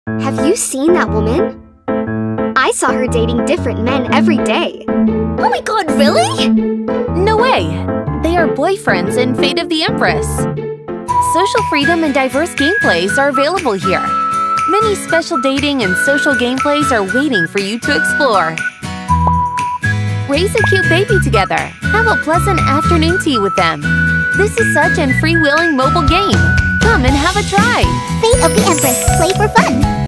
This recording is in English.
Have you seen that woman? I saw her dating different men every day. Oh my god, really? No way! They are boyfriends in Fate of the Empress. Social freedom and diverse gameplays are available here. Many special dating and social gameplays are waiting for you to explore. Raise a cute baby together. Have a pleasant afternoon tea with them. This is such a freewheeling mobile game. Come and have a try. Fate of the Empress. Play for fun.